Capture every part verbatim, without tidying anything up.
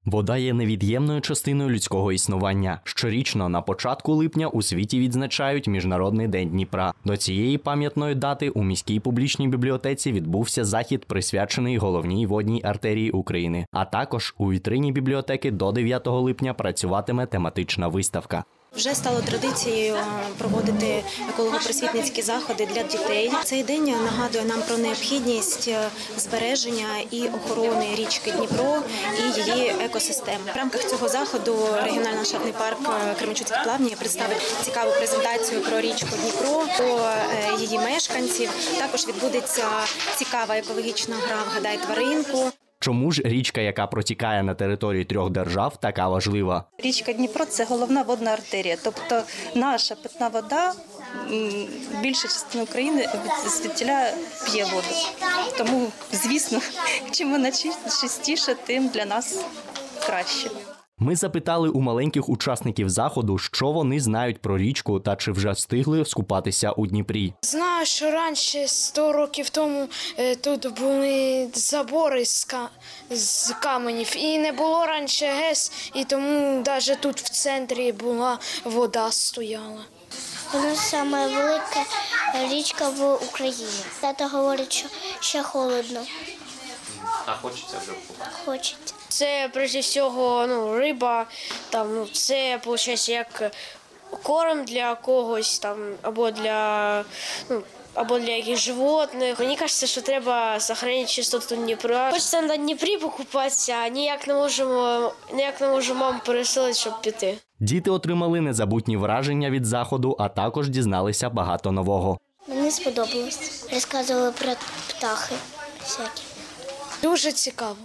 Вода є невід'ємною частиною людського існування. Щорічно на початку липня у світі відзначають Міжнародний день Дніпра. До цієї пам'ятної дати у міській публічній бібліотеці відбувся захід, присвячений головній водній артерії України. А також у вітрині бібліотеки до дев'ятого липня працюватиме тематична виставка. Вже стало традицією проводити еколого-просвітницькі заходи для дітей. Цей день нагадує нам про необхідність збереження і охорони річки Дніпро і її екосистем. В рамках цього заходу регіональний ландшафтний парк Кременчуцькі плавні представить цікаву презентацію про річку Дніпро, про її мешканців. Також відбудеться цікава екологічна гра «Вгадай тваринку». Чому ж річка, яка протікає на території трьох держав, така важлива? Річка Дніпро – це головна водна артерія. Тобто наша питна вода, більша частина України звідтіля п'є воду. Тому, звісно, чим вона чистіша, тим для нас краще. Ми запитали у маленьких учасників заходу, що вони знають про річку та чи вже встигли скупатися у Дніпрі. Знаю, що раніше, сто років тому, тут були забори з, ка... з каменів. І не було раніше ГЕС, і тому навіть тут в центрі була вода стояла. Вона саме велика річка в Україні. Тато говорить, що ще холодно. А хочеться вже купати? Хочеться. Це, прежде всього, ну, риба, там, ну, це, виходить, як корм для когось, там, або для, ну, або для якихось животних. Мені кажеться, що треба зберігати чистоту Дніпра. Хочеться на Дніпрі покупатися, а ніяк не можемо, ніяк не можемо маму переселити, щоб піти. Діти отримали незабутні враження від заходу, а також дізналися багато нового. Мені сподобалось. Розказували про птахи всякі. Дуже цікаво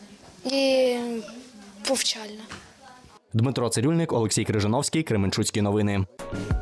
і повчально. Дмитро Цирюльник, Олексій Крижановський, Кременчуцькі новини.